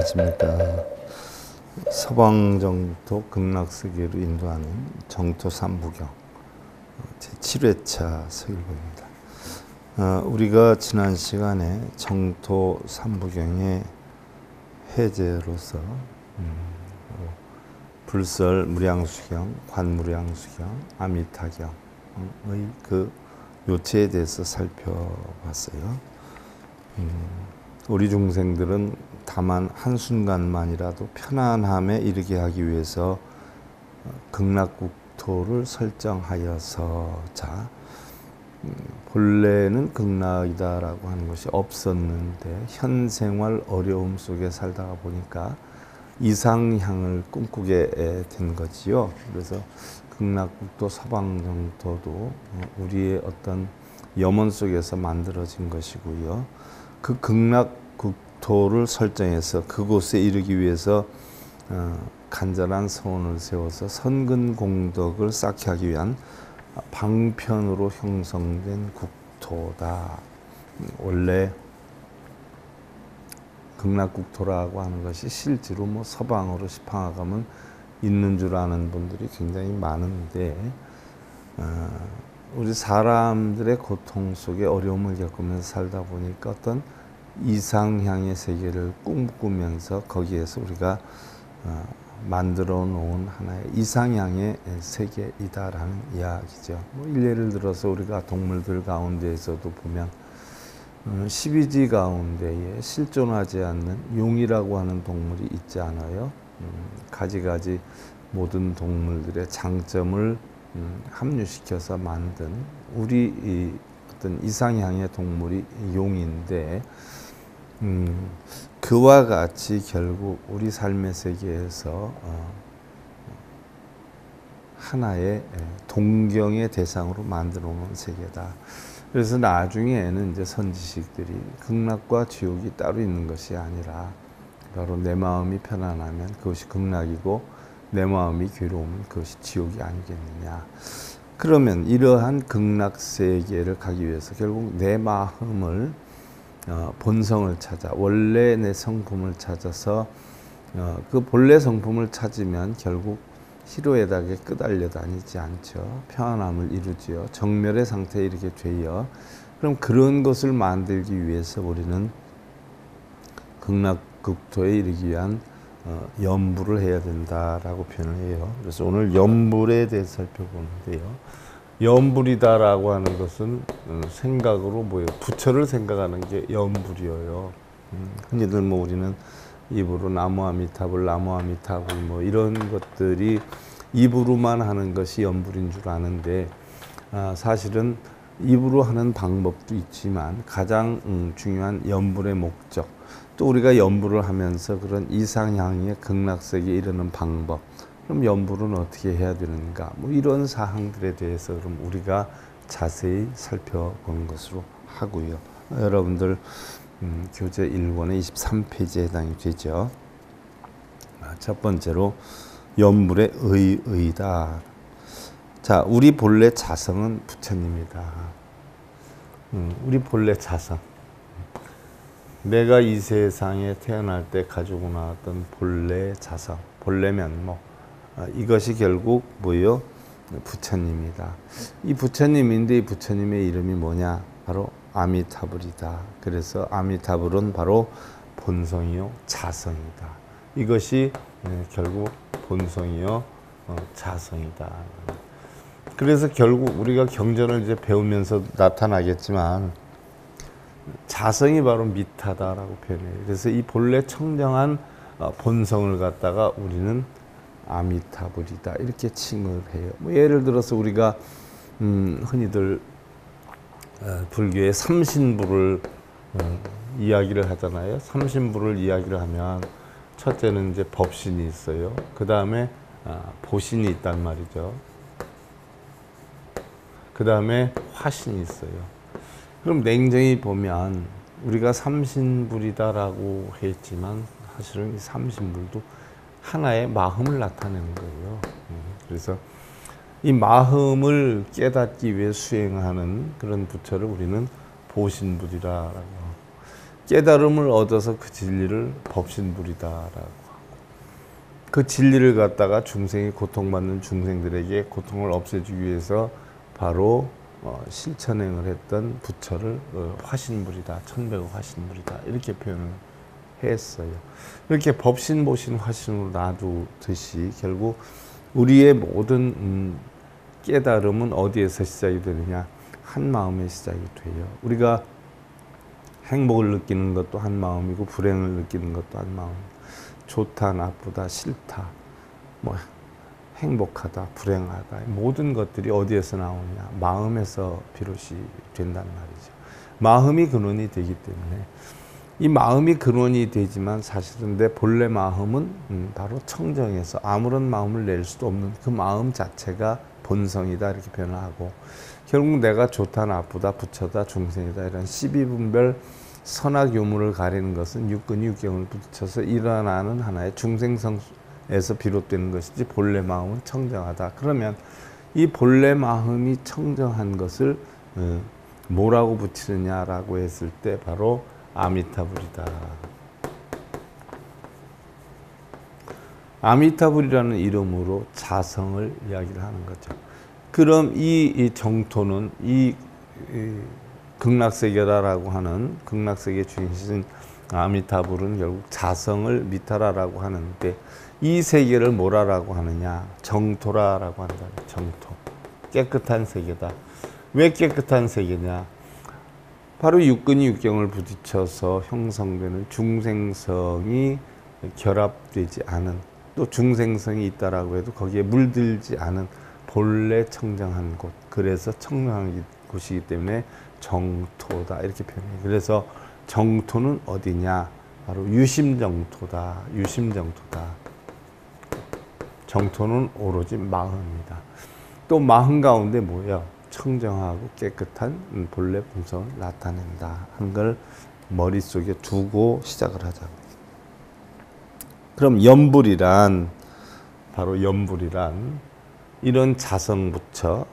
안녕하십니까. 서방정토 극락세계로 인도하는 정토 삼부경 제7회차 서일보입니다. 우리가 지난 시간에 정토 삼부경의 해제로서 불설 무량수경, 관무량수경, 아미타경의 그 요체에 대해서 살펴봤어요. 우리 중생들은 다만 한순간만이라도 편안함에 이르게 하기 위해서 극락국토를 설정하여서 본래는 극락이다라고 하는 것이 없었는데 현생활 어려움 속에 살다가 보니까 이상향을 꿈꾸게 된 거지요. 그래서 극락국토 서방정토도 우리의 어떤 염원 속에서 만들어진 것이고요. 그 극락국토를 설정해서 그곳에 이르기 위해서 간절한 소원을 세워서 선근공덕을 쌓게 하기 위한 방편으로 형성된 국토다. 원래 극락국토라고 하는 것이 실제로 서방으로 시방하가면 있는 줄 아는 분들이 굉장히 많은데 우리 사람들의 고통 속에 어려움을 겪으면서 살다 보니까 어떤 이상향의 세계를 꿈꾸면서 거기에서 우리가 만들어 놓은 하나의 이상향의 세계이다라는 이야기죠. 일례를 들어서 우리가 동물들 가운데에서도 보면 12지 가운데에 실존하지 않는 용이라고 하는 동물이 있지 않아요. 가지가지 모든 동물들의 장점을 합류시켜서 만든 우리 어떤 이상향의 동물이 용인데 그와 같이 결국 우리 삶의 세계에서 하나의 동경의 대상으로 만들어 놓은 세계다. 그래서 나중에는 이제 선지식들이 극락과 지옥이 따로 있는 것이 아니라 바로 내 마음이 편안하면 그것이 극락이고 내 마음이 괴로우면 그것이 지옥이 아니겠느냐. 그러면 이러한 극락 세계를 가기 위해서 결국 내 마음을 본성을 찾아 원래 내 성품을 찾아서 그 본래 성품을 찾으면 결국 희로애락에 끄달려 다니지 않죠. 평안함을 이루지요. 정멸의 상태에 이르게 되어 그럼 그런 것을 만들기 위해서 우리는 극락국토에 이르기 위한 염불을 해야 된다라고 표현을 해요. 그래서 오늘 염불에 대해서 살펴보는데요. 염불이다라고 하는 것은 생각으로 부처를 생각하는 게 염불이에요. 흔히들 우리는 입으로 나무아미타불, 나무아미타불 이런 것들이 입으로만 하는 것이 염불인 줄 아는데 사실은 입으로 하는 방법도 있지만 가장 중요한 염불의 목적 또 우리가 염불을 하면서 그런 이상향의 극락세계에 이르는 방법 그럼 염불은 어떻게 해야 되는가 이런 사항들에 대해서 그럼 우리가 자세히 살펴보는 것으로 하고요. 여러분들 교재 1권의 23페이지에 해당이 되죠. 첫 번째로 염불의 의의다. 자, 우리 본래 자성은 부처님이다. 우리 본래 자성. 내가 이 세상에 태어날 때 가지고 나왔던 본래 자성, 본래 면목. 이것이 결국 뭐예요? 부처님이다. 이 부처님인데 이 부처님의 이름이 뭐냐? 바로 아미타불이다. 그래서 아미타불은 바로 본성이요 자성이다. 이것이 결국 본성이요 자성이다. 그래서 결국 우리가 경전을 이제 배우면서 나타나겠지만 자성이 바로 미타다라고 표현해요. 그래서 이 본래 청정한 본성을 갖다가 우리는 아미타불이다 이렇게 칭을 해요. 예를 들어서 우리가 흔히들 불교의 삼신부를 이야기를 하잖아요. 삼신부를 이야기를 하면 첫째는 이제 법신이 있어요. 그 다음에 보신이 있단 말이죠. 그 다음에 화신이 있어요. 그럼 냉정히 보면 우리가 삼신불이다라고 했지만 사실은 이 삼신불도 하나의 마음을 나타내는 거예요. 그래서 이 마음을 깨닫기 위해 수행하는 그런 부처를 우리는 보신불이라고. 깨달음을 얻어서 그 진리를 법신불이다라고 하고, 그 진리를 갖다가 중생이 고통받는 중생들에게 고통을 없애주기 위해서 바로 실천행을 했던 부처를 화신불이다, 천백억 화신불이다 이렇게 표현을 했어요. 이렇게 법신, 보신, 화신으로 놔두듯이 결국 우리의 모든 깨달음은 어디에서 시작이 되느냐? 한 마음에 시작이 돼요. 우리가 행복을 느끼는 것도 한 마음이고 불행을 느끼는 것도 한 마음. 좋다, 나쁘다, 싫다, 뭐 행복하다, 불행하다, 모든 것들이 어디에서 나오냐? 마음에서 비롯이 된단 말이죠. 마음이 근원이 되기 때문에 이 마음이 근원이 되지만 사실은 내 본래 마음은 바로 청정해서 아무런 마음을 낼 수도 없는 그 마음 자체가 본성이다 이렇게 표현하고, 결국 내가 좋다, 나쁘다, 부처다, 중생이다 이런 12분별 선악유물을 가리는 것은 육근이 육경을 붙여서 일어나는 하나의 중생성에서 비롯되는 것이지 본래 마음은 청정하다. 그러면 이 본래 마음이 청정한 것을 뭐라고 붙이느냐라고 했을 때 바로 아미타불이다. 아미타불이라는 이름으로 자성을 이야기를 하는 거죠. 그럼 이 정토는 이 극락세계라고 하는 극락세계 주인이신 아미타불은 결국 자성을 미타라라고 하는데, 이 세계를 뭐라고 하느냐? 정토라라고 한다. 정토. 깨끗한 세계다. 왜 깨끗한 세계냐? 바로 육근이 육경을 부딪혀서 형성되는 중생성이 결합되지 않은, 또 중생성이 있다라고 해도 거기에 물들지 않은 본래 청정한 곳, 그래서 청정한 곳이기 때문에 정토다 이렇게 표현해요. 그래서 정토는 어디냐? 바로 유심정토다. 유심정토다. 정토는 오로지 마음이다. 또 마음 가운데 뭐예요? 청정하고 깨끗한 본래 본성을 나타낸다 하는 걸 머릿속에 두고 시작을 하자. 그럼 연불이란, 바로 연불이란 이런 자성부처,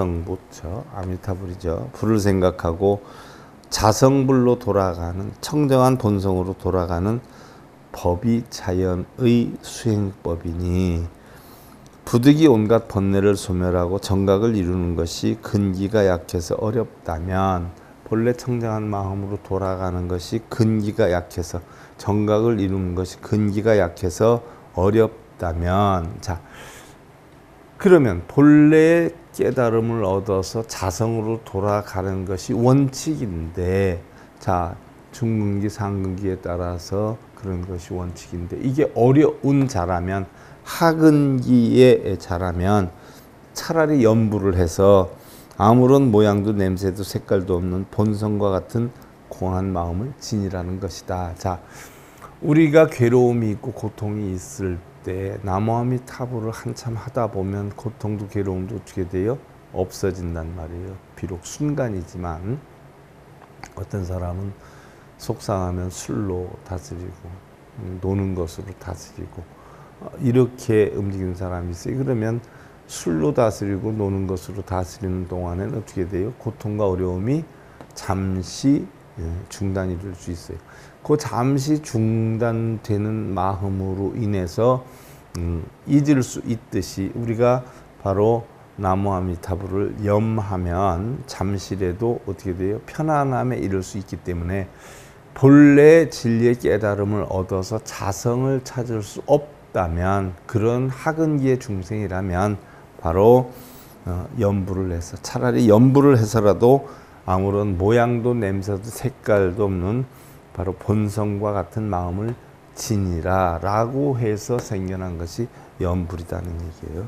아미타불이죠. 불을 생각하고 자성불로 돌아가는, 청정한 본성으로 돌아가는 법이 자연의 수행법이니, 부득이 온갖 번뇌를 소멸하고 정각을 이루는 것이 근기가 약해서 어렵다면, 본래 청정한 마음으로 돌아가는 것이 근기가 약해서, 정각을 이루는 것이 근기가 약해서 어렵다면, 자, 그러면 본래의 깨달음을 얻어서 자성으로 돌아가는 것이 원칙인데, 자, 중근기, 상근기에 따라서 그런 것이 원칙인데, 이게 어려운 자라면, 하근기에 자라면 차라리 연불을 해서 아무런 모양도 냄새도 색깔도 없는 본성과 같은 공한 마음을 지니라는 것이다. 자, 우리가 괴로움이 있고 고통이 있을 때 나무아미타불을 한참 하다 보면 고통도 괴로움도 어떻게 돼요? 없어진단 말이에요. 비록 순간이지만 어떤 사람은 속상하면 술로 다스리고 노는 것으로 다스리고 이렇게 움직이는 사람이 있어요. 그러면 술로 다스리고 노는 것으로 다스리는 동안에는 어떻게 돼요? 고통과 어려움이 잠시 중단이 될 수 있어요. 그 잠시 중단되는 마음으로 인해서 잊을 수 있듯이 우리가 바로 나무아미타불을 염하면 잠시라도 어떻게 돼요? 편안함에 이를 수 있기 때문에 본래 진리의 깨달음을 얻어서 자성을 찾을 수 없다면, 그런 하근기의 중생이라면 바로 연불을 해서, 차라리 연불을 해서라도 아무런 모양도 냄새도 색깔도 없는 바로 본성과 같은 마음을 지니라 라고 해서 생겨난 것이 연불이라는 얘기예요.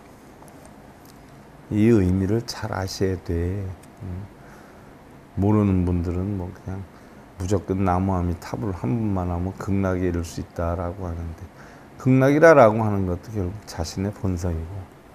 이 의미를 잘 아셔야 돼. 모르는 분들은 뭐 그냥 무조건 나무아미타불 한 번만 하면 극락에 이를 수 있다라고 하는데, 극락이라고 하는 것도 결국 자신의 본성이고,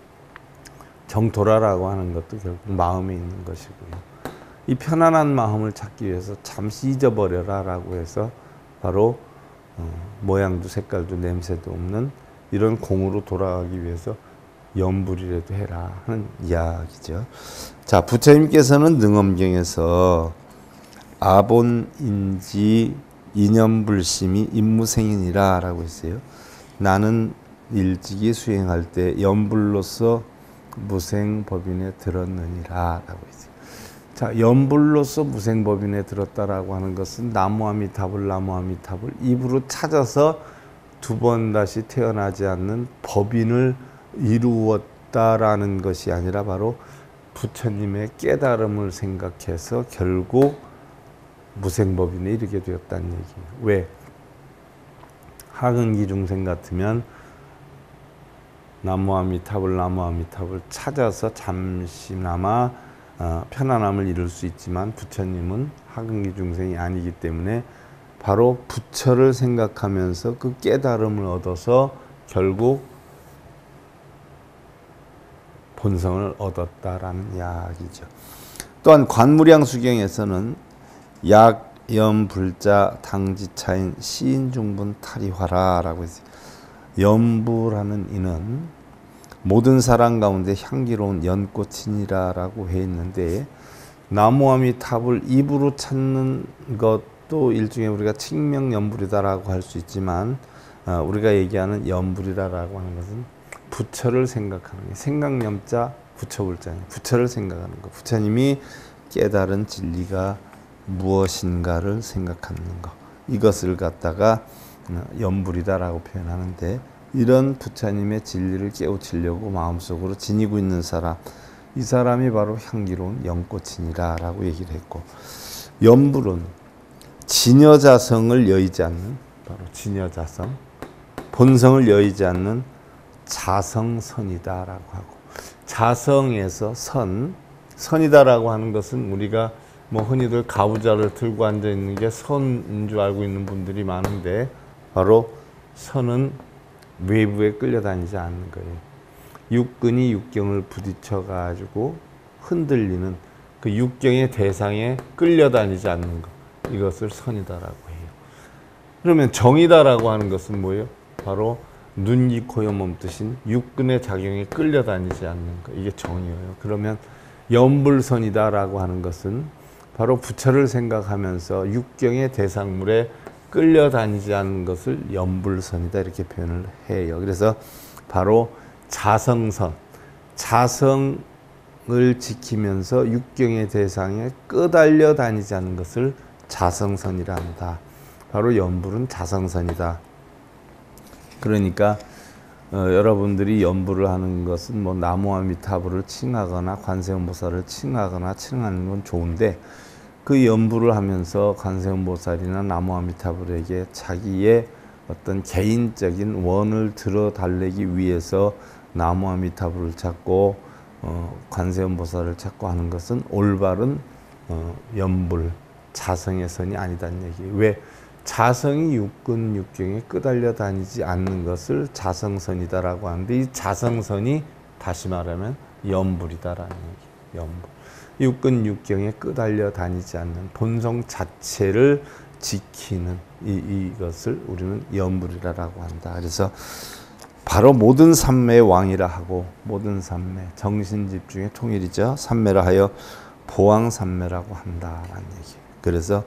정토라라고 하는 것도 결국 마음에 있는 것이고요. 이 편안한 마음을 찾기 위해서 잠시 잊어버려라라고 해서 바로 모양도 색깔도 냄새도 없는 이런 공으로 돌아가기 위해서 연불이라도 해라 하는 이야기죠. 자, 부처님께서는 능엄경에서 아본인지 이념불심이 임무생이니라 라고 했어요. 나는 일찍이 수행할 때 연불로서 무생법인에 들었느니라 라고 했어요. 자, 연불로서 무생법인에 들었다라고 하는 것은 나무아미타불 나무아미타불 입으로 찾아서 두 번 다시 태어나지 않는 법인을 이루었다라는 것이 아니라 바로 부처님의 깨달음을 생각해서 결국 무생법인에 이르게 되었다는 얘기예요. 왜? 하근기 중생 같으면 나무아미타불 나무아미타불 찾아서 잠시나마 편안함을 이룰 수 있지만 부처님은 하근기 중생이 아니기 때문에 바로 부처를 생각하면서 그 깨달음을 얻어서 결국 본성을 얻었다라는 이야기죠. 또한 관무량수경에서는 약, 염, 불자, 당지차인 시인중분 탈이화라라고 했어요. 염부라는 이는 모든 사람 가운데 향기로운 연꽃이니라라고 해 있는데 나무아미타불 입으로 찾는 것도 일종의 우리가 칭명연불이다라고 할 수 있지만 우리가 얘기하는 연불이라고 하는 것은 부처를 생각하는 게 생각념자 부처불자니 부처를 생각하는 것. 부처님이 깨달은 진리가 무엇인가를 생각하는 것. 이것을 갖다가 연불이다라고 표현하는데 이런 부처님의 진리를 깨우치려고 마음속으로 지니고 있는 사람, 이 사람이 바로 향기로운 연꽃이니라 라고 얘기를 했고, 연불은 진여자성을 여의지 않는, 바로 진여자성, 본성을 여의지 않는 자성선이다 라고 하고, 자성에서 선이다라고 하는 것은 우리가 뭐 흔히들 가부좌를 들고 앉아 있는 게 선인 줄 알고 있는 분들이 많은데 바로 선은 외부에 끌려다니지 않는 거예요. 육근이 육경을 부딪혀 가지고 흔들리는 그 육경의 대상에 끌려다니지 않는 것, 이것을 선이다라고 해요. 그러면 정이다라고 하는 것은 뭐예요? 바로 눈, 이, 코, 여, 몸 뜻인 육근의 작용에 끌려다니지 않는 것, 이게 정이에요. 그러면 연불선이다라고 하는 것은 바로 부처를 생각하면서 육경의 대상물에 끌려다니지 않는 것을 연불선이다 이렇게 표현을 해요. 그래서 바로 자성선, 자성을 지키면서 육경의 대상에 끄달려 다니지 않는 것을 자성선이라 한다. 바로 연불은 자성선이다. 그러니까 여러분들이 연불을 하는 것은 뭐 나무아미타불을 칭하거나 관세음보살을 칭하거나 칭하는 건 좋은데 그 연불을 하면서 관세음보살이나 나무아미타불에게 자기의 어떤 개인적인 원을 들어 달래기 위해서 나무아미타불을 찾고 관세음보살을 찾고 하는 것은 올바른 연불, 자성의 선이 아니다는 얘기예요. 왜? 자성이 육근, 육경에 끄달려 다니지 않는 것을 자성선이다라고 하는데 이 자성선이 다시 말하면 연불이다라는 얘기예요. 연불. 육근, 육경에 끄달려 다니지 않는 본성 자체를 지키는 이것을 우리는 연불이라고 한다. 그래서 바로 모든 삼매의 왕이라 하고 모든 삼매, 정신집중의 통일이죠. 삼매라 하여 보왕삼매라고 한다라는 얘기예요. 그래서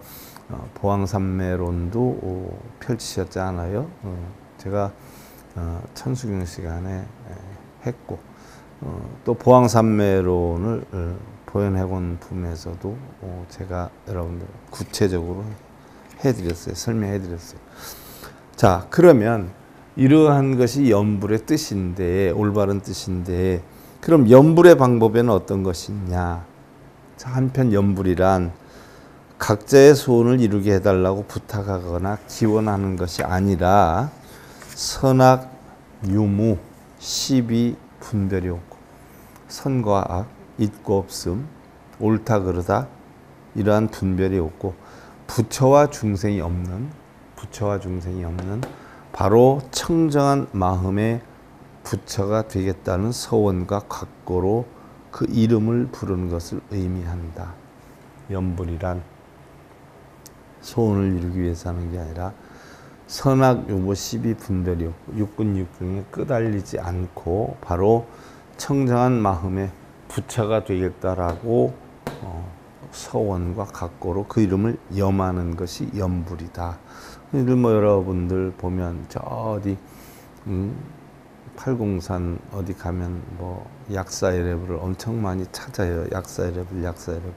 보왕삼매론도 펼치셨지 않아요? 제가 천수경 시간에 했고 또 보왕삼매론을 보현해본 품에서도 제가 여러분들 구체적으로 해드렸어요. 설명해드렸어요. 자, 그러면 이러한 것이 연불의 뜻인데, 올바른 뜻인데, 그럼 연불의 방법에는 어떤 것이냐? 자, 한편 연불이란 각자의 소원을 이루게 해달라고 부탁하거나 기원하는 것이 아니라 선악, 유무, 시비, 분별이 없고 선과 악, 있고 없음, 옳다 그르다 이러한 분별이 없고 부처와 중생이 없는 바로 청정한 마음의 부처가 되겠다는 서원과 각고로 그 이름을 부르는 것을 의미한다. 연불이란 소원을 이루기 위해서 하는 게 아니라 선악, 유무, 시비, 분별이 없고 육근, 육경에 끄달리지 않고 바로 청정한 마음의 부처가 되겠다라고 서원과 각고로 그 이름을 염하는 것이 염불이다. 여러분들 보면 저 어디 803 어디 가면 뭐 약사여래불을 엄청 많이 찾아요. 약사여래불.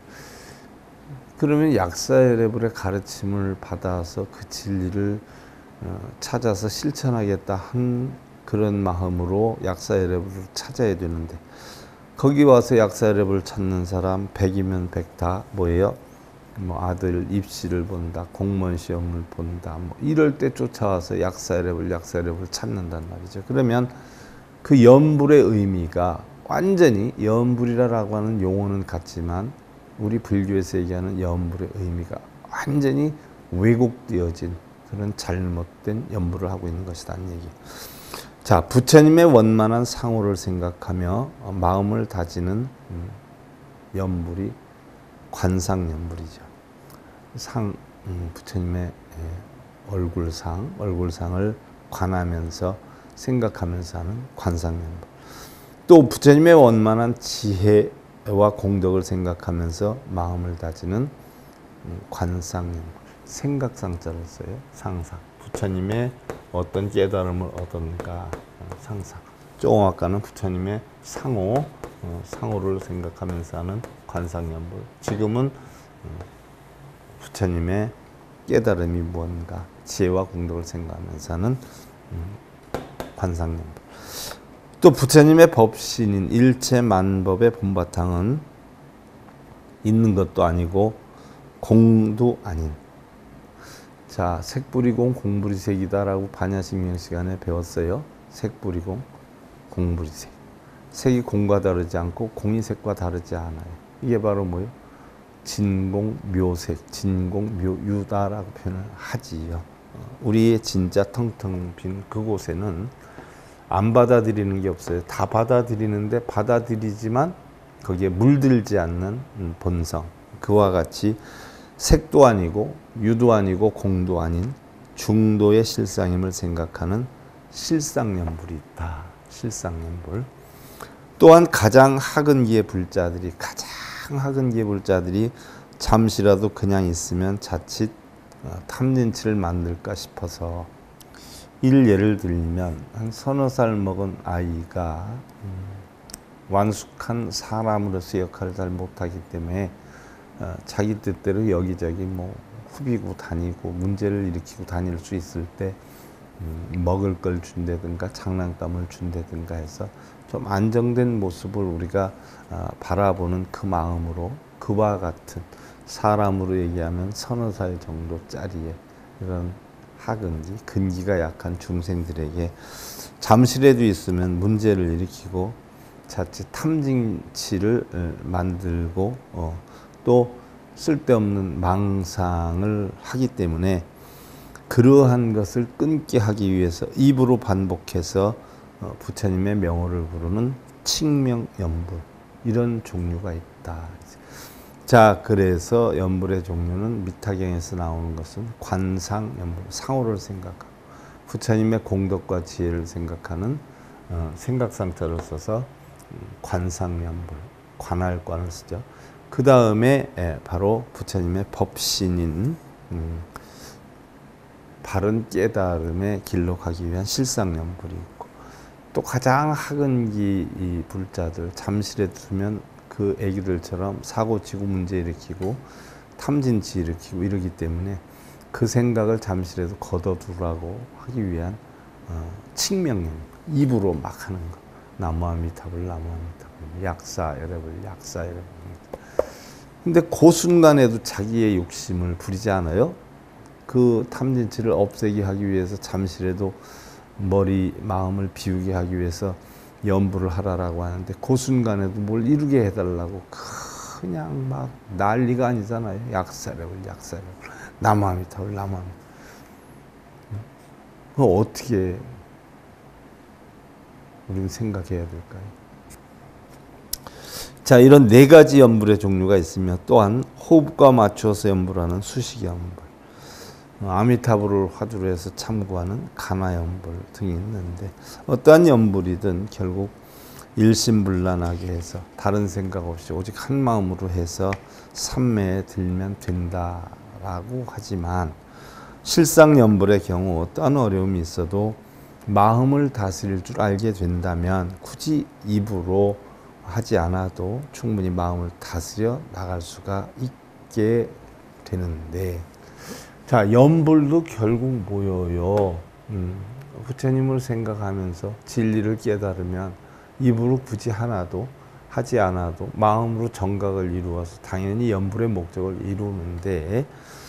그러면 약사여래불의 가르침을 받아서 그 진리를 찾아서 실천하겠다 한 그런 마음으로 약사여래불을 찾아야 되는데, 거기 와서 약사여래불을 찾는 사람 100이면 100 다 뭐예요? 뭐 아들 입시를 본다, 공무원 시험을 본다, 뭐 이럴 때 쫓아와서 약사여래불 찾는단 말이죠. 그러면 그 염불의 의미가 완전히 염불이라고 하는 용어는 같지만 우리 불교에서 얘기하는 염불의 의미가 완전히 왜곡되어진 그런 잘못된 염불을 하고 있는 것이라는 얘기. 자, 부처님의 원만한 상호를 생각하며 마음을 다지는 염불이 관상염불이죠. 부처님의 얼굴상을 관하면서 생각하면서 하는 관상염불. 또 부처님의 원만한 지혜와 공덕을 생각하면서 마음을 다지는 관상염불. 생각상자를 써요. 상상. 부처님의 어떤 깨달음을 얻었는가 상상. 조금 아까는 부처님의 상호를 생각하면서 하는 관상염불. 지금은 부처님의 깨달음이 무언가, 지혜와 공덕을 생각하면서 하는 관상염불. 또 부처님의 법신인 일체 만법의 본바탕은 있는 것도 아니고 공도 아닌, 자, 색불이공 공불이색이다라고 반야심경 시간에 배웠어요. 색불이공 공불이색. 색이 공과 다르지 않고 공이 색과 다르지 않아요. 이게 바로 뭐예요? 진공묘색, 진공묘유다라고 표현을 하지요. 우리의 진짜 텅텅 빈 그곳에는 안 받아들이는 게 없어요. 다 받아들이는데 받아들이지만 거기에 물들지 않는 본성. 그와 같이 색도 아니고 유도 아니고 공도 아닌 중도의 실상임을 생각하는 실상염불이 있다. 실상염불. 또한 가장 학은기의 불자들이 잠시라도 그냥 있으면 자칫 탐진치를 만들까 싶어서, 예를 들면 한 서너 살 먹은 아이가 완숙한 사람으로서 역할을 잘 못하기 때문에 자기 뜻대로 여기저기 뭐 후비고 다니고 문제를 일으키고 다닐 수 있을 때 먹을 걸 준다든가 장난감을 준다든가 해서 좀 안정된 모습을 우리가 바라보는 그 마음으로, 그와 같은 사람으로 얘기하면 서너 살 정도짜리의 이런 학은기, 근기가 약한 중생들에게 잠시라도 있으면 문제를 일으키고 자칫 탐진치를 만들고 또 쓸데없는 망상을 하기 때문에, 그러한 것을 끊게 하기 위해서 입으로 반복해서 부처님의 명호를 부르는 칭명염불, 이런 종류가 있다. 자, 그래서 염불의 종류는 미타경에서 나오는 것은 관상염불, 상호를 생각하고 부처님의 공덕과 지혜를 생각하는 생각상자를 써서 관상염불, 관할관을 쓰죠. 그 다음에 바로 부처님의 법신인 바른 깨달음의 길로 가기 위한 실상염불이 있고, 또 가장 학은기 이 불자들 잠시라도 두면 그 애기들처럼 사고치고 문제 일으키고 탐진치 일으키고 이러기 때문에 그 생각을 잠시라도 걷어두라고 하기 위한 칭명염, 입으로 막 하는 거. 나무아미타불, 나무아미타불, 약사여래불. 근데 그 순간에도 자기의 욕심을 부리지 않아요? 그 탐진치를 없애게 하기 위해서 잠시라도 마음을 비우게 하기 위해서 염불을 하라라고 하는데, 그 순간에도 뭘 이루게 해달라고 그냥 막 난리가 아니잖아요. 약사여래불. 나무아미타불. 그거 어떻게 우리는 생각해야 될까요? 자, 이런 네 가지 염불의 종류가 있으며, 또한 호흡과 맞추어서 염불하는 수식염불, 아미타불을 화두로 해서 참고하는 가나염불 등이 있는데, 어떠한 염불이든 결국 일심불란하게 해서 다른 생각 없이 오직 한 마음으로 해서 삼매에 들면 된다라고 하지만 실상연불의 경우 어떠한 어려움이 있어도 마음을 다스릴 줄 알게 된다면 굳이 입으로 하지 않아도 충분히 마음을 다스려 나갈 수가 있게 되는데, 자, 연불도 결국 뭐예요? 부처님을 생각하면서 진리를 깨달으면 입으로 굳이 하나도 하지 않아도 마음으로 정각을 이루어서 당연히 연불의 목적을 이루는데,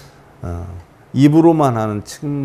입으로만 하는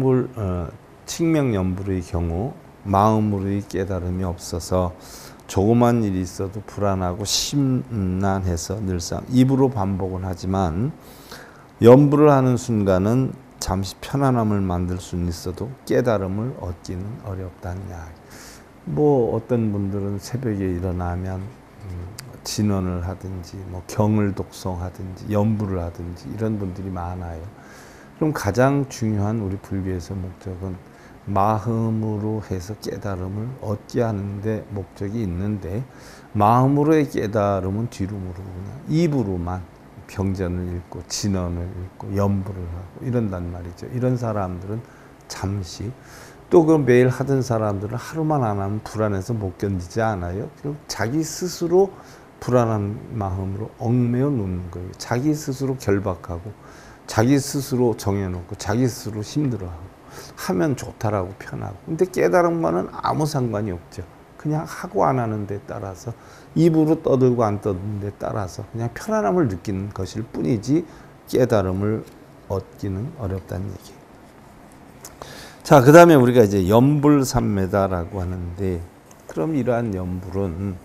칙명연불의 경우 마음으로의 깨달음이 없어서 조그만 일이 있어도 불안하고 심란해서 늘상 입으로 반복은 하지만 연불을 하는 순간은 잠시 편안함을 만들 수는 있어도 깨달음을 얻기는 어렵다는 이야기. 뭐 어떤 분들은 새벽에 일어나면 진언을 하든지 뭐 경을 독송하든지 연불을 하든지 이런 분들이 많아요. 그럼 가장 중요한 우리 불교에서 목적은 마음으로 해서 깨달음을 얻게 하는데 목적이 있는데, 마음으로의 깨달음은 뒤로 모르고 그냥 입으로만 병전을 읽고 진언을 읽고 연불을 하고 이런단 말이죠. 이런 사람들은 잠시, 또 그 매일 하던 사람들은 하루만 안 하면 불안해서 못 견디지 않아요. 자기 스스로 불안한 마음으로 얽매여 놓는 거예요. 자기 스스로 결박하고 자기 스스로 정해놓고 자기 스스로 힘들어하고 하면 좋다라고 편하고. 근데 깨달음과는 아무 상관이 없죠. 그냥 하고 안 하는 데 따라서, 입으로 떠들고 안 떠드는 데 따라서 그냥 편안함을 느끼는 것일 뿐이지 깨달음을 얻기는 어렵다는 얘기예요. 자, 그 다음에 우리가 이제 연불삼매다라고 하는데, 그럼 이러한 연불은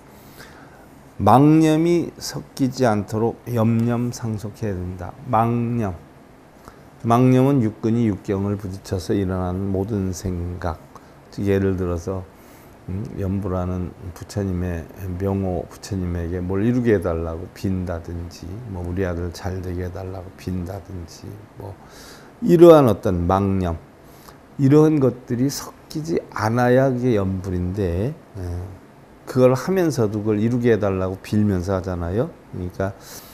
망념이 섞이지 않도록 염념상속해야 된다. 망념은 육근이 육경을 부딪혀서 일어나는 모든 생각. 예를 들어서 연불하는 부처님의 명호 부처님에게 뭘 이루게 해달라고 빈다든지, 뭐 우리 아들 잘 되게 해달라고 빈다든지, 뭐 이러한 어떤 망념, 이런 것들이 섞이지 않아야 그게 연불인데, 그걸 하면서도 그걸 이루게 해달라고 빌면서 하잖아요. 그러니까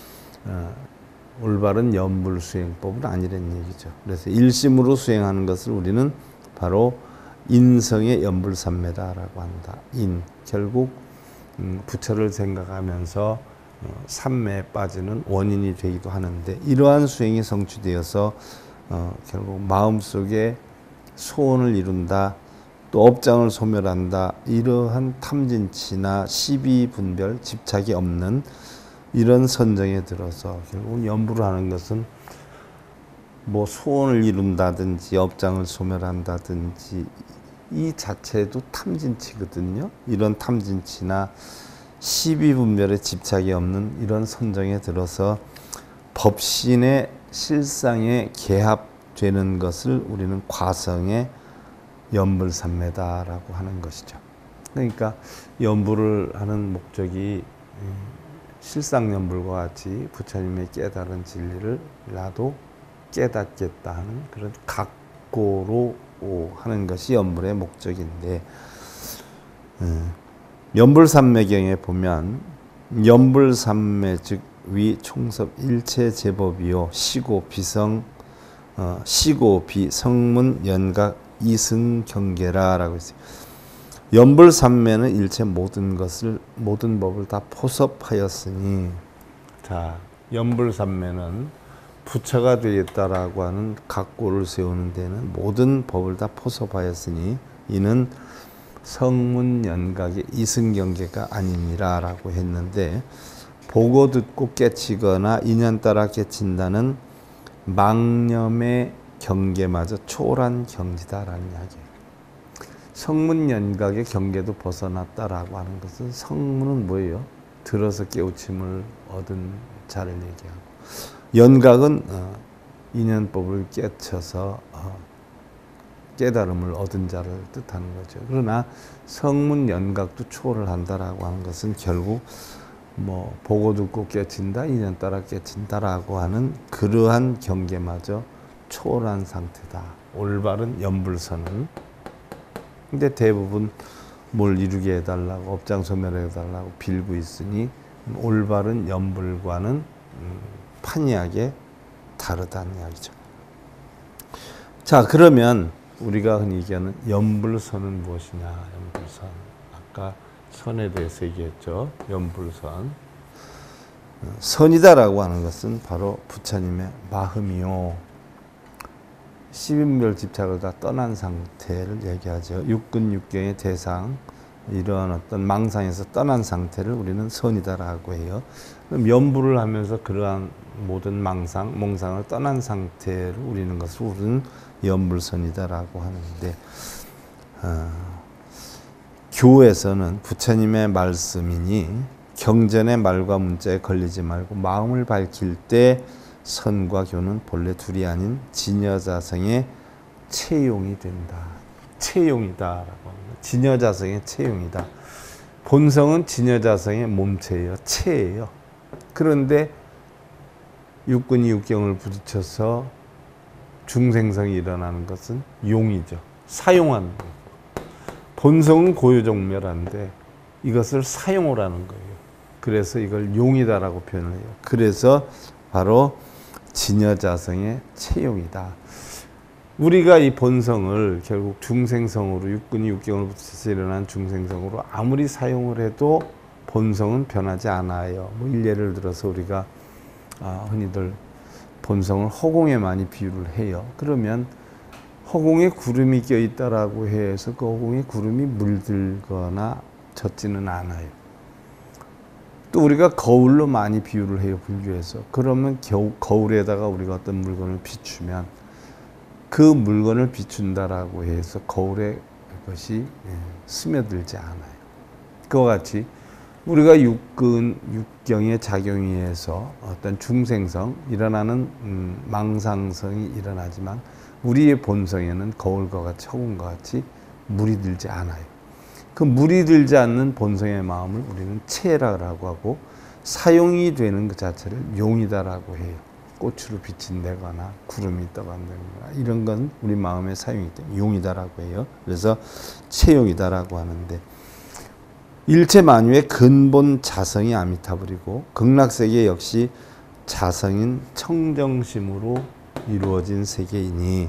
올바른 연불 수행법은 아니라는 얘기죠. 그래서 일심으로 수행하는 것을 우리는 바로 인성의 연불삼매다라고 한다. 결국 부처를 생각하면서 삼매에 빠지는 원인이 되기도 하는데, 이러한 수행이 성취되어서 결국 마음속에 소원을 이룬다, 또 업장을 소멸한다, 이러한 탐진치나 시비분별, 집착이 없는 이런 선정에 들어서 결국 연불을 하는 것은 뭐 소원을 이룬다든지 업장을 소멸한다든지 이 자체도 탐진치거든요. 이런 탐진치나 시비분별에 집착이 없는 이런 선정에 들어서 법신의 실상에 개합되는 것을 우리는 과성의 연불삼매다라고 하는 것이죠. 그러니까 연불을 하는 목적이 실상연불과 같이 부처님의 깨달은 진리를 나도 깨닫겠다 하는 그런 각고로 하는 것이 연불의 목적인데, 연불삼매경에 보면 연불삼매 즉 위 총섭 일체 제법이요 시고 비성문 연각 이승 경계라라고 있어요. 연불삼매는 일체 모든 법을 다 포섭하였으니, 자, 연불삼매는 부처가 되겠다라고 하는 각고를 세우는 데는 모든 법을 다 포섭하였으니 이는 성문연각의 이승경계가 아니니라라고 했는데, 보고 듣고 깨치거나 인연 따라 깨친다는 망념의 경계마저 초월한 경지다라는 이야기예요. 성문연각의 경계도 벗어났다라고 하는 것은, 성문은 뭐예요? 들어서 깨우침을 얻은 자를 얘기하고, 연각은 인연법을 깨쳐서 깨달음을 얻은 자를 뜻하는 거죠. 그러나 성문연각도 초월을 한다라고 하는 것은 결국 뭐 보고 듣고 깨친다, 인연 따라 깨친다라고 하는 그러한 경계마저 초월한 상태다. 올바른 연불선은. 근데 대부분 뭘 이루게 해달라고 업장소멸해달라고 빌고 있으니 올바른 연불과는 판이하게 다르다는 이야기죠. 자, 그러면 우리가 흔히 얘기하는 연불선은 무엇이냐? 연불선. 아까 선에 대해서 얘기했죠. 연불선. 선이다라고 하는 것은 바로 부처님의 마음이요. 10인별 집착을 다 떠난 상태를 얘기하죠. 육근 육경의 대상, 이러한 어떤 망상에서 떠난 상태를 우리는 선이다라고 해요. 그럼 연불을 하면서 그러한 모든 망상, 몽상을 떠난 상태를 우리는 것을 우리는 연불선이다라고 하는데, 교에서는 부처님의 말씀이니 경전의 말과 문자에 걸리지 말고 마음을 밝힐 때 선과 교는 본래 둘이 아닌 진여자성의 채용이 된다. 채용이다라고 합니다. 진여자성의 채용이다. 본성은 진여자성의 몸체예요. 체예요. 그런데 육근이 육경을 부딪혀서 중생성이 일어나는 것은 용이죠. 사용하는 거예요. 본성은 고유종멸한데 이것을 사용을 하는 거예요. 그래서 이걸 용이다라고 표현을 해요. 그래서 바로 진여자성의 채용이다. 우리가 이 본성을 결국 중생성으로 육근이 육경을 붙여서 일어난 중생성으로 아무리 사용을 해도 본성은 변하지 않아요. 뭐 일례를 들어서 우리가 흔히들 본성을 허공에 많이 비유를 해요. 그러면 허공에 구름이 껴있다라고 해서 그 허공에 구름이 물들거나 젖지는 않아요. 또 우리가 거울로 많이 비유를 해요, 불교에서. 그러면 거울에다가 우리가 어떤 물건을 비추면 그 물건을 비춘다라고 해서 거울에 그것이 스며들지 않아요. 그와 같이 우리가 육경의 작용에 의해서 어떤 중생성, 일어나는 망상성이 일어나지만 우리의 본성에는 거울과 같이 허공과 같이 물이 들지 않아요. 그 물이 들지 않는 본성의 마음을 우리는 체라고 하고 사용이 되는 그 자체를 용이다라고 해요. 꽃으로 비친다거나 구름이 떠간다거나 이런 건 우리 마음의 사용이기 때문에 용이다라고 해요. 그래서 체용이다라고 하는데 일체 만유의 근본 자성이 아미타불이고 극락세계 역시 자성인 청정심으로 이루어진 세계이니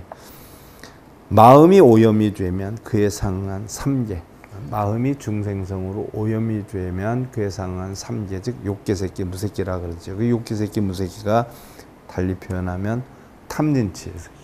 마음이 오염이 되면 그에 상응한 삼계, 마음이 중생성으로 오염이 되면 그에 상응한 삼계, 즉 욕계새끼, 무새끼라 그러죠. 그 욕계새끼, 무새끼가 달리 표현하면 탐진치의 세계.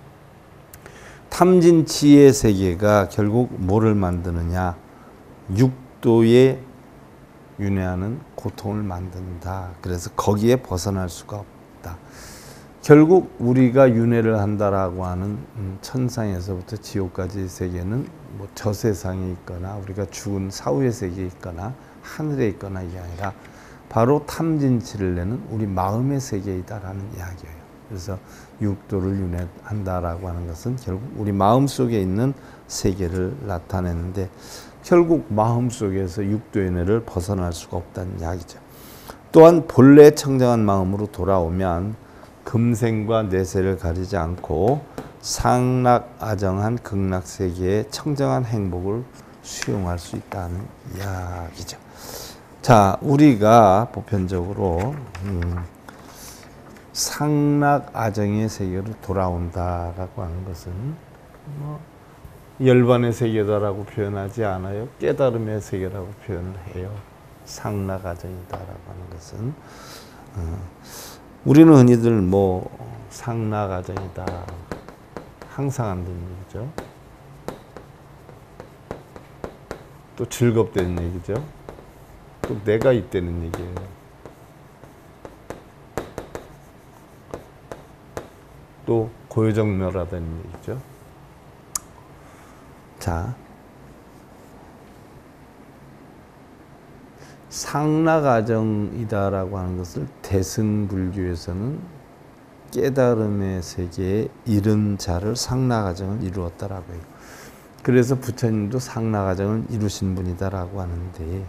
탐진치의 세계가 결국 뭐를 만드느냐? 육도에 윤회하는 고통을 만든다. 그래서 거기에 벗어날 수가 없다. 결국 우리가 윤회를 한다라고 하는 천상에서부터 지옥까지의 세계는 뭐 저세상에 있거나 우리가 죽은 사후의 세계에 있거나 하늘에 있거나 이게 아니라 바로 탐진치를 내는 우리 마음의 세계이다라는 이야기예요. 그래서 육도를 윤회한다라고 하는 것은 결국 우리 마음 속에 있는 세계를 나타내는데 결국 마음 속에서 육도의 윤회를 벗어날 수가 없다는 이야기죠. 또한 본래 청정한 마음으로 돌아오면 금생과 내세를 가리지 않고 상락아정한 극락세계의 청정한 행복을 수용할 수 있다는 이야기죠. 자, 우리가 보편적으로 상락아정의 세계로 돌아온다라고 하는 것은 뭐 열반의 세계다라고 표현하지 않아요. 깨달음의 세계라고 표현을 해요. 상락아정이다라고 하는 것은 우리는 흔히들 뭐 상락아정이다 항상 안 듣는 얘기죠. 또 즐겁다는 얘기죠. 또 내가 있다는 얘기예요. 또 고요정멸하다는 얘기죠. 자, 상락아정이다라고 하는 것을 대승불교에서는 깨달음의 세계에 이른 자를 상락아정을 이루었다라고 해요. 그래서 부처님도 상락아정을 이루신 분이다라고 하는데,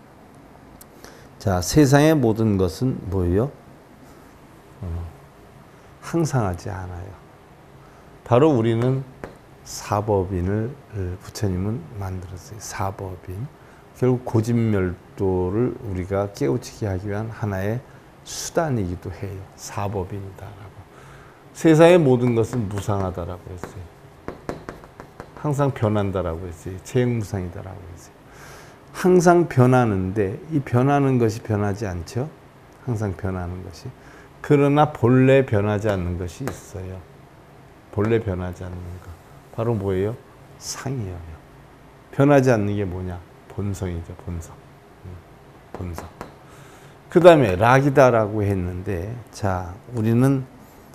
자, 세상의 모든 것은 뭐예요? 항상하지 않아요. 바로 우리는 사법인을 부처님은 만들었어요. 사법인. 결국 고진멸도를 우리가 깨우치게 하기 위한 하나의 수단이기도 해요. 사법인이다라고. 세상의 모든 것은 무상하다라고 했어요. 항상 변한다라고 했어요. 재행무상이다라고 했어요. 항상 변하는데 이 변하는 것이 변하지 않죠? 항상 변하는 것이. 그러나 본래 변하지 않는 것이 있어요. 본래 변하지 않는 것. 바로 뭐예요? 상이에요. 변하지 않는 게 뭐냐? 본성이죠. 본성. 본성. 그 다음에 락이다라고 했는데, 자, 우리는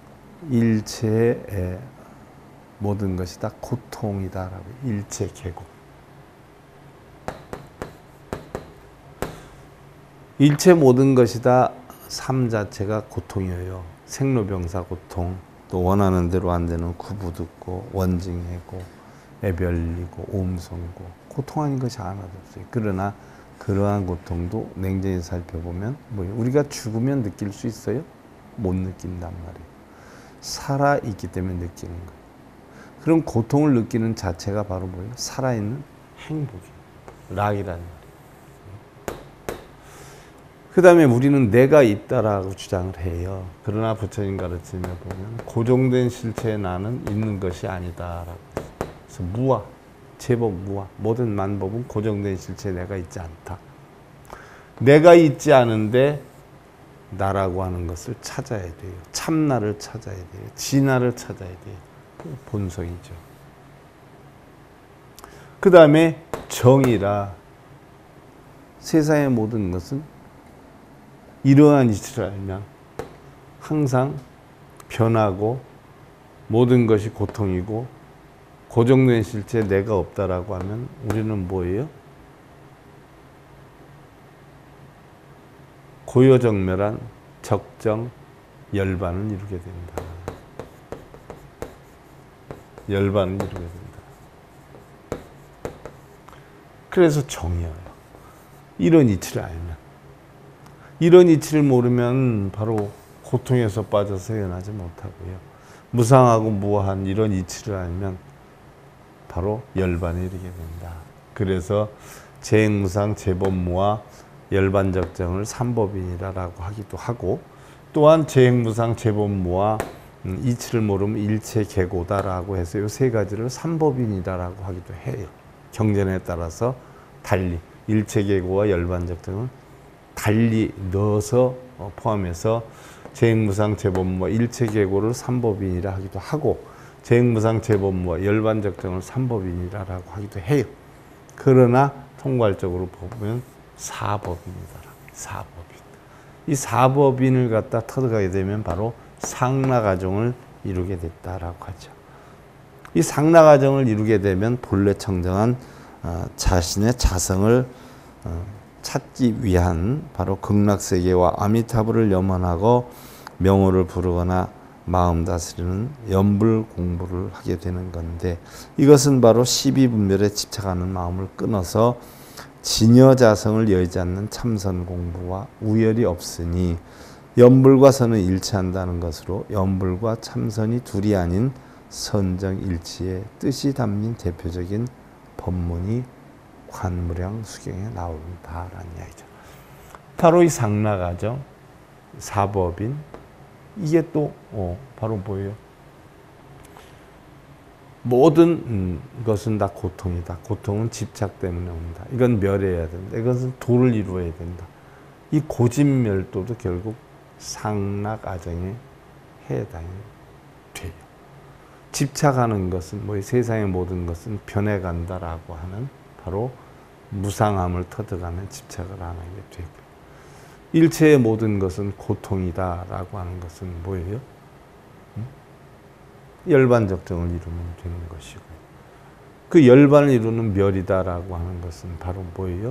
일체의 모든 것이 다 고통이다라고. 일체 계곡. 일체 모든 것이 다 삶 자체가 고통이에요. 생로병사 고통, 또 원하는 대로 안 되는 구부듣고 원증해고 애별리고 오음손고 고통 아닌 것이 하나도 없어요. 그러나 그러한 고통도 냉정히 살펴보면 뭐예요? 우리가 죽으면 느낄 수 있어요? 못 느낀단 말이에요. 살아있기 때문에 느끼는 거예요. 그럼 고통을 느끼는 자체가 바로 뭐예요? 살아있는 행복이에요. 락이라는 말이에요. 그 다음에 우리는 내가 있다라고 주장을 해요. 그러나 부처님 가르침에 보면 고정된 실체의 나는 있는 것이 아니다라고. 그래서 무아, 제법 무아, 모든 만법은 고정된 실체에 내가 있지 않다. 내가 있지 않은데 나라고 하는 것을 찾아야 돼요. 참나를 찾아야 돼요. 진나를 찾아야 돼요. 본성이죠. 그 다음에 정이라. 세상의 모든 것은 이러한 이치를 알면 항상 변하고 모든 것이 고통이고 고정된 실체에 내가 없다라고 하면 우리는 뭐예요? 고요정멸한 적정 열반을 이루게 된다. 열반을 이루게 된다. 그래서 정이에요. 이런 이치를 알면. 이런 이치를 모르면 바로 고통에서 빠져서 헤어나지 못하고요. 무상하고 무한 이런 이치를 알면 바로 열반에 이르게 된다. 그래서 재행무상, 재법무와 열반적정을 삼법인이라고 하기도 하고, 또한 재행무상, 재법무와 이치를 모르면 일체계고다라고 해서 이 세 가지를 삼법인이라고 하기도 해요. 경전에 따라서 달리 일체계고와 열반적정은 달리 넣어서 포함해서 재행무상, 재법무와 일체계고를 삼법인이라 하기도 하고, 재행무상, 재법무와 열반적정을 삼법인이라고 하기도 해요. 그러나 통괄적으로 보면 사법인이다. 사법인. 이 사법인을 갖다 터득하게 되면 바로 상락아종을 이루게 됐다라고 하죠. 이 상락아종을 이루게 되면 본래 청정한 자신의 자성을 찾기 위한 바로 극락세계와 아미타불을 염원하고 명호를 부르거나 마음 다스리는 염불 공부를 하게 되는 건데, 이것은 바로 십이분별에 집착하는 마음을 끊어서 진여자성을 여의지 않는 참선 공부와 우열이 없으니 염불과 선은 일치한다는 것으로 염불과 참선이 둘이 아닌 선정일치의 뜻이 담긴 대표적인 법문이 관무량 수경에 나온다라는 이야기죠. 바로 이 상락아정, 사법인, 이게 또 바로 뭐예요? 모든 것은 다 고통이다. 고통은 집착 때문에 온다. 이건 멸해야 된다. 이것은 도를 이루어야 된다. 이 고진멸도도 결국 상락아정에 해당이 돼요. 집착하는 것은 뭐 세상의 모든 것은 변해간다라고 하는 바로 무상함을 터득하면 집착을 안 하게 되고, 일체의 모든 것은 고통이다라고 하는 것은 뭐예요? 열반적정을 이루면 되는 것이고, 그 열반을 이루는 멸이다라고 하는 것은 바로 뭐예요?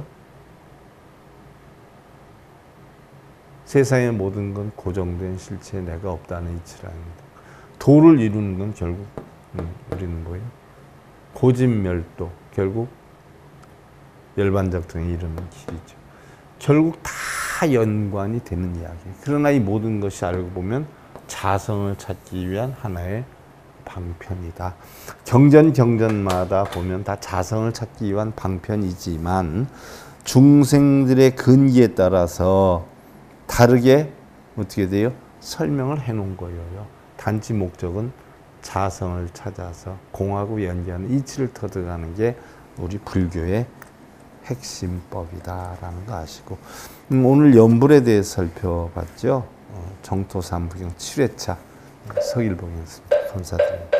세상의 모든 건 고정된 실체에 내가 없다는 이치를 합니다. 도를 이루는 건 결국 우리는 뭐예요? 고진멸도, 결국 열반적정에 이르는 길이죠. 결국 다 연관이 되는 이야기예요. 그러나 이 모든 것이 알고 보면 자성을 찾기 위한 하나의 방편이다. 경전마다 보면 다 자성을 찾기 위한 방편이지만 중생들의 근기에 따라서 다르게 어떻게 돼요? 설명을 해 놓은 거예요. 단지 목적은 자성을 찾아서 공하고 연계하는 이치를 터득하는 게 우리 불교의 핵심법이다라는 거 아시고, 오늘 연불에 대해 살펴봤죠. 정토삼부경 7회차 서길봉이었습니다. 감사드립니다.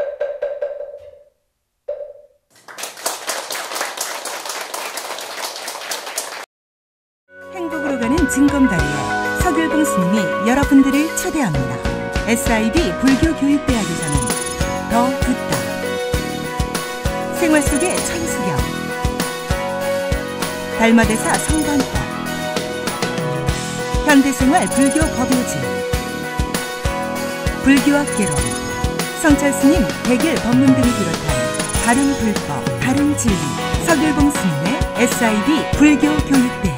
행복으로 가는 징검다리에 서길봉 스님이 여러분들을 초대합니다. SIB 불교교육대학에서는 더 듣다, 생활 속의 천수경, 달마대사 성관법, 현대생활 불교 법요지, 불교학 개론, 성찰스님 백일 법문 등을 비롯한 다른 불법, 다른 진리, 서길봉 스님의 SIB 불교교육대학.